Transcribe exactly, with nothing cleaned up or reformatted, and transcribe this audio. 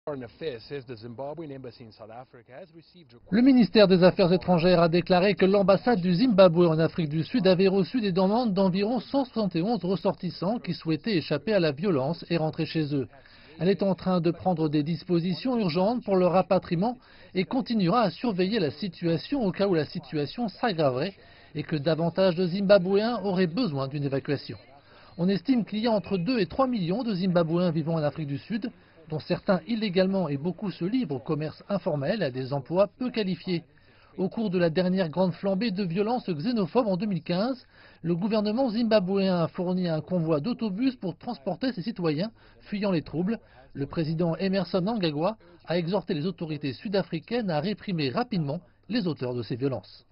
Le ministère des Affaires étrangères a déclaré que l'ambassade du Zimbabwe en Afrique du Sud avait reçu des demandes d'environ cent soixante et onze ressortissants qui souhaitaient échapper à la violence et rentrer chez eux. Elle est en train de prendre des dispositions urgentes pour leur rapatriement et continuera à surveiller la situation au cas où la situation s'aggraverait et que davantage de Zimbabwéens auraient besoin d'une évacuation. On estime qu'il y a entre deux et trois millions de Zimbabwéens vivant en Afrique du Sud, dont certains illégalement et beaucoup se livrent au commerce informel et à des emplois peu qualifiés. Au cours de la dernière grande flambée de violences xénophobes en deux mille quinze, le gouvernement zimbabwéen a fourni un convoi d'autobus pour transporter ses citoyens fuyant les troubles. Le président Emmerson Mnangagwa a exhorté les autorités sud-africaines à réprimer rapidement les auteurs de ces violences.